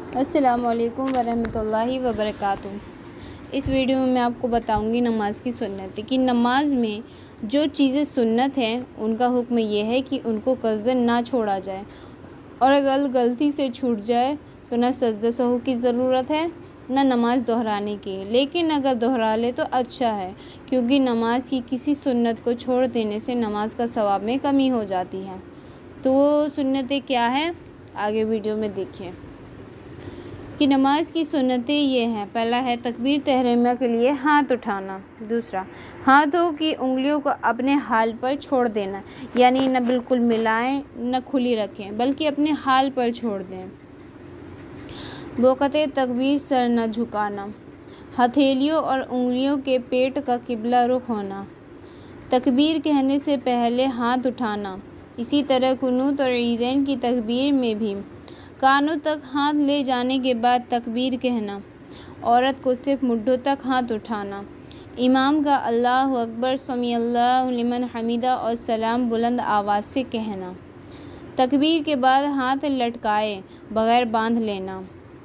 अस्सलामुअलैकुम वरहमतुल्लाहि वबरकातुहू। इस वीडियो में मैं आपको बताऊंगी नमाज की सुन्नत कि नमाज में जो चीज़ें सुन्नत हैं उनका हुक्म ये है कि उनको कसदन ना छोड़ा जाए, और अगर गलती से छूट जाए तो ना सजदा सहू की ज़रूरत है ना नमाज दोहराने की। लेकिन अगर दोहरा ले तो अच्छा है, क्योंकि नमाज की किसी सुन्नत को छोड़ देने से नमाज का सवाब में कमी हो जाती है। तो वो सुन्नतें क्या हैं, आगे वीडियो में देखिए कि नमाज की सुन्नतें ये हैं। पहला है तकबीर तहरीमा के लिए हाथ उठाना। दूसरा, हाथों की उंगलियों को अपने हाल पर छोड़ देना, यानी न बिल्कुल मिलाएं न खुली रखें, बल्कि अपने हाल पर छोड़ दें। वक़्त तकबीर सर न झुकाना। हथेलियों और उंगलियों के पेट का किबला रुख होना। तकबीर कहने से पहले हाथ उठाना। इसी तरह कुनूत और ईदैन की तकबीर में भी कानों तक हाथ ले जाने के बाद तकबीर कहना। औरत को सिर्फ मुड्ढों तक हाथ उठाना। इमाम का अल्लाहु अकबर, समीअल्लाहु लिमन हमीदा और सलाम बुलंद आवाज़ से कहना। तकबीर के बाद हाथ लटकाए बगैर बांध लेना।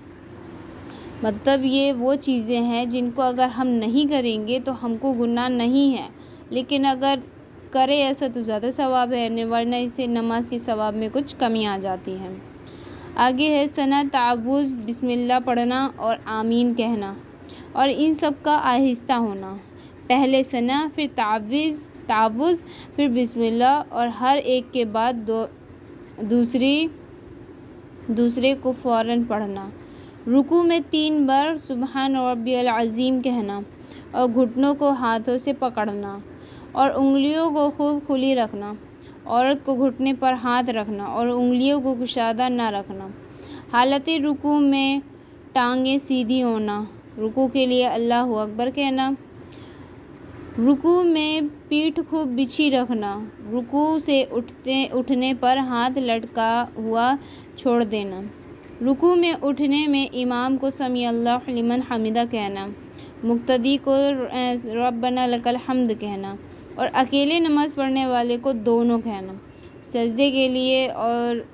मतलब ये वो चीज़ें हैं जिनको अगर हम नहीं करेंगे तो हमको गुनाह नहीं है, लेकिन अगर करें ऐसा तो ज़्यादा सवाब है, वरना इससे नमाज की सवाब में कुछ कमी आ जाती है। आगे है सना, तावुज़, बिस्मिल्लाह पढ़ना और आमीन कहना, और इन सब का आहिस्ता होना। पहले सना, फिर तावुज़, फिर बिस्मिल्लाह, और हर एक के बाद दूसरे को फ़ौरन पढ़ना। रुकू में 3 बार सुबहान रब्बियल अज़ीम कहना, और घुटनों को हाथों से पकड़ना और उंगलियों को खूब खुली रखना। औरत को घुटने पर हाथ रखना और उंगलियों को कुशादा न रखना। हालत रुकू में टांगें सीधी होना। रुकू के लिए अल्लाहु अकबर कहना। रुकू में पीठ खूब बिछी रखना। रुकू से उठने पर हाथ लटका हुआ छोड़ देना। रुकू में उठने में इमाम को समी अल्लाह लिमन हमीदा कहना, मुक्तदी को रब्बना लकल हम्द कहना, और अकेले नमाज़ पढ़ने वाले को दोनों कहना। सजदे के लिए और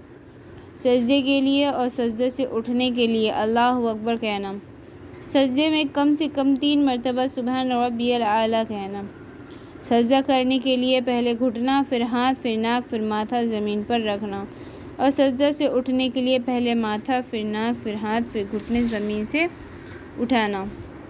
सजदे से उठने के लिए अल्लाहु अकबर कहना। सजदे में कम से कम 3 मरतबा सुबहान रब्बियल आला कहना। सजदा करने के लिए पहले घुटना, फिर हाथ, फिर नाक, फिर माथा ज़मीन पर रखना, और सजदा से उठने के लिए पहले माथा, फिर नाक, फिर हाथ, फिर घुटने ज़मीन से उठाना।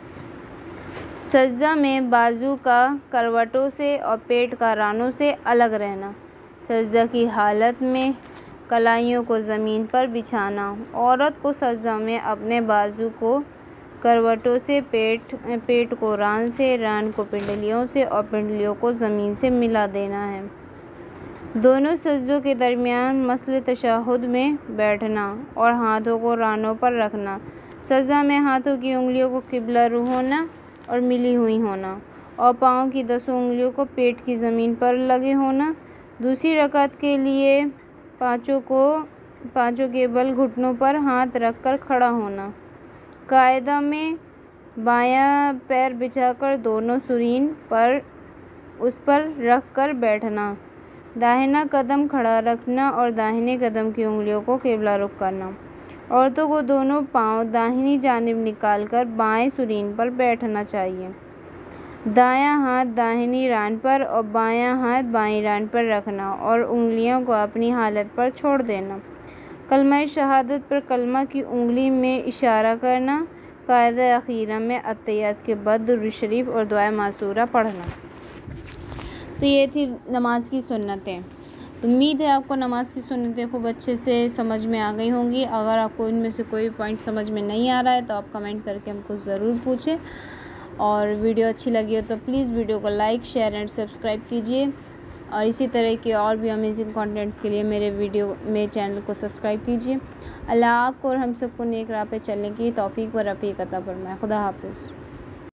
सजदा में बाजू का करवटों से और पेट का रानों से अलग रहना। सजदा की हालत में कलाइयों को ज़मीन पर बिछाना। औरत को सजदा में अपने बाजू को करवटों से, पेट को रान से, रान को पिंडलियों से और पिंडलियों को ज़मीन से मिला देना है। दोनों सजदों के दरमियान मसल तशहुद में बैठना और हाथों को रानों पर रखना। सजदा में हाथों की उंगलियों को किबला रुख होना और मिली हुई होना, और पाँव की 10 उंगलियों को पेट की ज़मीन पर लगे होना। दूसरी रकात के लिए पाँचों के बल घुटनों पर हाथ रखकर खड़ा होना। कायदा में बायां पैर बिछाकर दोनों सुरीन पर उस पर रख कर बैठना। दाहिना कदम खड़ा रखना और दाहिने कदम की उंगलियों को किबला रुख करना। औरतों को दोनों पाँव दाहिनी जानिब निकालकर बाएं सुरीन पर बैठना चाहिए। दायां हाथ दाहिनी रान पर और बायां हाथ बाईं रान पर रखना और उंगलियों को अपनी हालत पर छोड़ देना। कलमा शहादत पर कलमा की उंगली में इशारा करना। कायदा अखीरा में अत्तहियात के बाद दुरूद शरीफ और दुआ मासूरा पढ़ना। तो ये थी नमाज की सुन्नतें। तो उम्मीद है आपको नमाज की सुन्नतें खूब अच्छे से समझ में आ गई होंगी। अगर आपको इनमें से कोई पॉइंट समझ में नहीं आ रहा है तो आप कमेंट करके हमको ज़रूर पूछें, और वीडियो अच्छी लगी हो तो प्लीज़ वीडियो को लाइक, शेयर एंड सब्सक्राइब कीजिए, और इसी तरह के और भी अमेजिंग कंटेंट्स के लिए मेरे चैनल को सब्सक्राइब कीजिए। अल्लाह आपको और हम सबको नेक राह पे चलने की तौफीक व रफ़ीक अता फरमाए। खुदा हाफिज़।